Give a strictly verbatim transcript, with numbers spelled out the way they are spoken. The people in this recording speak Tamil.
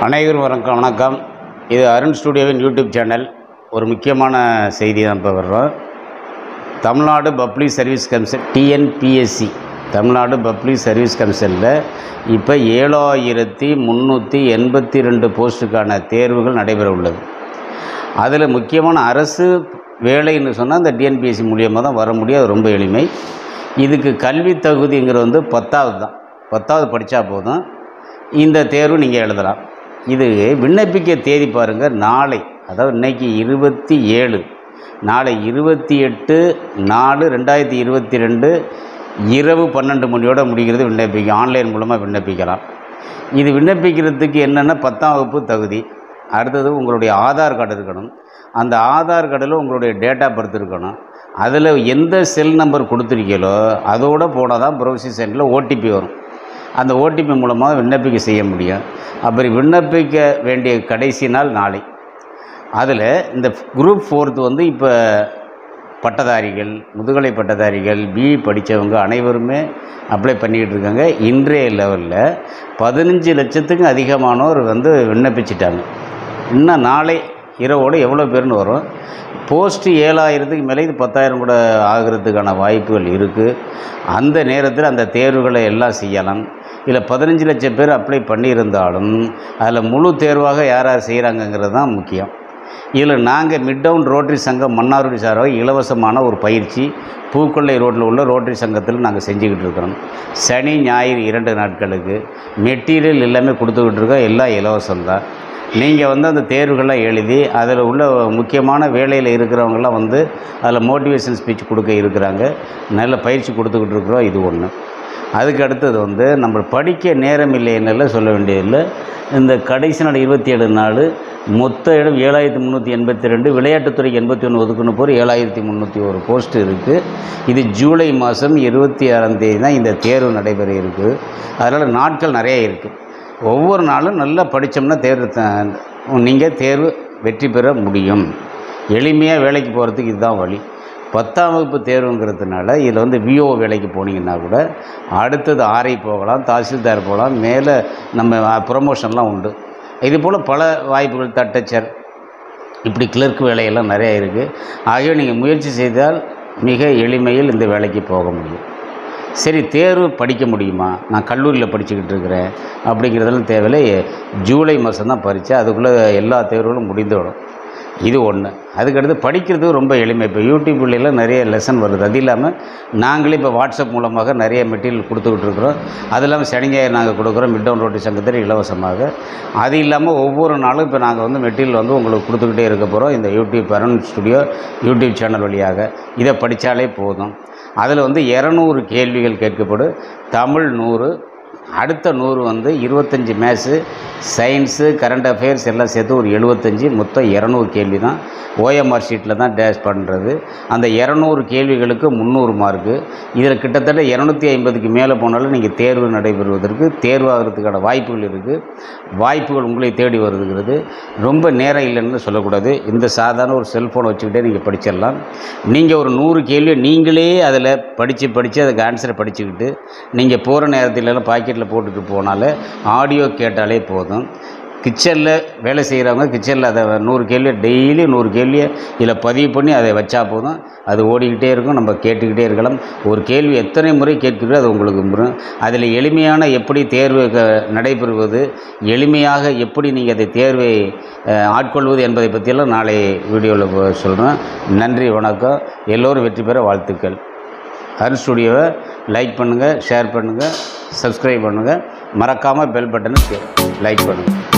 அனைவரும் வணக்கம் வணக்கம் இது அருண் ஸ்டுடியோவின் யூடியூப் சேனல். ஒரு முக்கியமான செய்தி தான் இப்போ வர்றோம். Tamil Nadu public service commission TNPSC Tamil Nadu public service கமிஷனில் இப்போ ஏழாயிரத்தி முந்நூற்றி எண்பத்தி ரெண்டு போஸ்ட்டுக்கான தேர்வுகள் நடைபெற உள்ளது. அதில் முக்கியமான அரசு வேலைன்னு சொன்னால் அந்த டிஎன்பிஎஸ்சி மூலியமாக தான் வர முடியும். அது ரொம்ப எளிமை. இதுக்கு கல்வி தகுதிங்கிறது வந்து பத்தாவது தான். பத்தாவது படித்தா போதும் இந்த தேர்வு நீங்கள் எழுதலாம். இது விண்ணப்பிக்க தேதி பாருங்கள், நாளை, அதாவது இன்றைக்கி இருபத்தி ஏழு, நாளை இருபத்தி எட்டு நாலு ரெண்டாயிரத்தி இருபத்தி ரெண்டு இரவு பன்னெண்டு மணியோடு முடிகிறது. விண்ணப்பிக்க ஆன்லைன் மூலமாக விண்ணப்பிக்கலாம். இது விண்ணப்பிக்கிறதுக்கு என்னென்னா பத்தாம் வகுப்பு தகுதி, அடுத்தது உங்களுடைய ஆதார் கார்டு இருக்கணும். அந்த ஆதார் கார்டில் உங்களுடைய டேட் ஆஃப் பர்த் இருக்கணும். அதில் எந்த செல் நம்பர் கொடுத்துருக்கீங்களோ அதோடு போனால் தான் ப்ரௌசிங் சென்டரில் ஓடிபி வரும். அந்த ஓடிபி மூலமாக விண்ணப்பிக்க செய்ய முடியும். அப்படி விண்ணப்பிக்க வேண்டிய கடைசி நாள் நாளை. அதில் இந்த குரூப் ஃபோர்த்து வந்து இப்போ பட்டதாரிகள், முதுகலை பட்டதாரிகள், பிஇ படித்தவங்க அனைவருமே அப்ளை பண்ணிக்கிட்டு இருக்காங்க. இன்றைய லெவலில் பதினஞ்சு லட்சத்துக்கும் அதிகமானோர் வந்து விண்ணப்பிச்சிட்டாங்க. இன்னும் நாளை இரவோடு எவ்வளோ பேர்னு வரும். போஸ்ட்டு ஏழாயிரத்துக்கு மேலே இது பத்தாயிரம் கூட ஆகிறதுக்கான வாய்ப்புகள் இருக்குது. அந்த நேரத்தில் அந்த தேர்வுகளை எல்லாம் செய்யலாம். இல்லை பதினஞ்சு லட்சம் பேர் அப்ளை பண்ணியிருந்தாலும் அதில் முழு தேர்வாக யார் யார் செய்கிறாங்கங்கிறது தான் முக்கியம். இதில் நாங்கள் மிட் டவுன் ரோட்டரி சங்கம் மன்னார்குடி சார்பாக இலவசமான ஒரு பயிற்சி பூக்கொள்ளை ரோட்டில் உள்ள ரோட்டரி சங்கத்தில் நாங்கள் செஞ்சுக்கிட்டு இருக்கிறோம். சனி ஞாயிறு இரண்டு நாட்களுக்கு மெட்டீரியல் எல்லாமே கொடுத்துக்கிட்டு இருக்கோம். எல்லாம் இலவசம்தான். நீங்கள் வந்து அந்த தேர்வுகள்லாம் எழுதி அதில் உள்ள முக்கியமான வேலையில் இருக்கிறவங்களாம் வந்து அதில் மோட்டிவேஷன் ஸ்பீச் கொடுக்க இருக்கிறாங்க. நல்ல பயிற்சி கொடுத்துக்கிட்டு இருக்கிறோம். இது ஒன்று. அதுக்கு அடுத்தது வந்து நம்ம படிக்க நேரம் இல்லைன்னு சொல்ல வேண்டியதில்லை. இந்த கடைசி நாள் இருபத்தி ஏழு நாள் மொத்த இடம் ஏழாயிரத்தி முந்நூற்றி எண்பத்தி ரெண்டு விளையாட்டுத்துறைக்கு எண்பத்தி ஒன்று ஒதுக்குன்னு போகிற ஏழாயிரத்தி முந்நூற்றி ஒரு போஸ்ட்டு இருக்குது. இது ஜூலை மாதம் இருபத்தி ஆறாம் தேதி தான் இந்த தேர்வு நடைபெற இருக்குது. அதனால் நாட்கள் நிறைய இருக்குது. ஒவ்வொரு நாளும் நல்லா படித்தோம்னா தேர்வு நீங்கள் தேர்வு வெற்றி பெற முடியும். எளிமையாக வேலைக்கு போகிறதுக்கு இதுதான் வழி. பத்தாம் வகுப்பு தேர்வுங்கிறதுனால இதில் வந்து விஓ வேலைக்கு போனீங்கன்னா கூட அடுத்தது ஆர்ஐ போகலாம், தாசில்தார் போகலாம், மேலே நம்ம ப்ரொமோஷன்லாம் உண்டு. இது போல் பல வாய்ப்புகள், தட்டச்சர், இப்படி கிளர்க் வேலையெல்லாம் நிறையா இருக்குது. ஆகிய நீங்கள் முயற்சி செய்தால் மிக எளிமையில் இந்த வேலைக்கு போக முடியும். சரி, தேர்வு படிக்க முடியுமா? நான் கல்லூரியில் படிச்சுக்கிட்டு இருக்கிறேன் அப்படிங்கிறதெல்லாம் தேவையில்லை. ஜூலை மாதம் தான் பரீட்சை. அதுக்குள்ளே எல்லா தேர்வுகளும் முடிந்துவிடும். இது ஒன்று. அதுக்கடுத்து படிக்கிறதுக்கு ரொம்ப எளிமை. இப்போ யூடியூப்லாம் நிறைய லெசன் வருது. அது இல்லாமல் நாங்களே இப்போ வாட்ஸ்அப் மூலமாக நிறைய மெட்டீரியல் கொடுத்துக்கிட்டு இருக்கிறோம். அது இல்லாமல் சனி ஞாயிறு நாங்கள் கொடுக்குறோம் மிட் டவுன் ரோட்டரி சங்கத்தில் இலவசமாக. அது இல்லாமல் ஒவ்வொரு நாளும் இப்போ நாங்கள் வந்து மெட்டீரியல் வந்து உங்களுக்கு கொடுத்துக்கிட்டே இருக்க போகிறோம். இந்த YouTube Arun studio YouTube channel வழியாக இதை படித்தாலே போதும். அதில் வந்து இரநூறு கேள்விகள் கேட்கப்படும். தமிழ் நூறு, அடுத்த நூறு வந்து இருபத்தஞ்சி மேத்ஸு, சயின்ஸு, கரண்ட் அஃபேர்ஸ் எல்லாம் சேர்த்து ஒரு எழுபத்தஞ்சி, மொத்தம் இரநூறு கேள்வி தான். ஓஎம்ஆர் ஷீட்டில் தான் டேஷ் பண்ணுறது. அந்த இரநூறு கேள்விகளுக்கு முந்நூறு மார்க்கு. இதில் கிட்டத்தட்ட இரநூத்தி ஐம்பதுக்கு மேலே போனாலும் நீங்கள் தேர்வு நடைபெறுவதற்கு தேர்வாகிறதுக்கான வாய்ப்புகள் இருக்குது. வாய்ப்புகள் உங்களை தேடி வருதுங்கிறது. ரொம்ப நேரம் இல்லைன்னு சொல்லக்கூடாது. இந்த சாதாரண ஒரு செல்ஃபோனை வச்சுக்கிட்டே நீங்கள் படிச்சிடலாம். நீங்கள் ஒரு நூறு கேள்வி நீங்களே அதில் படித்து படித்து அதுக்கு ஆன்சரை படிச்சுக்கிட்டு நீங்கள் போகிற நேரத்திலலாம் பாக்கெட்டில் போட்டுட்டு போனாலே ஆடியோ கேட்டாலே போதும். கிச்சனில் வேலை செய்கிறவங்க கிச்சனில் அதை நூறு கேள்வியை டெய்லி நூறு கேள்வியை இதில் பதிவு பண்ணி அதை வச்சா போதும். அது ஓடிக்கிட்டே இருக்கும், நம்ம கேட்டுக்கிட்டே இருக்கலாம். ஒரு கேள்வி எத்தனை முறை கேட்கிறதோ அது உங்களுக்கு வரும். அதில் எளிமையான எப்படி தேர்வு நடைபெறுவது, எளிமையாக எப்படி நீங்கள் அதை தேர்வை ஆட்கொள்வது என்பதை பற்றியெல்லாம் நாளை வீடியோவில் சொல்கிறேன். நன்றி, வணக்கம். எல்லோரும் வெற்றி பெற வாழ்த்துக்கள். அருண் ஸ்டுடியோவை லைக் பண்ணுங்கள், ஷேர் பண்ணுங்கள், சப்ஸ்கிரைப் பண்ணுங்கள். மறக்காமல் பெல் பட்டனை லைக் பண்ணுங்கள்.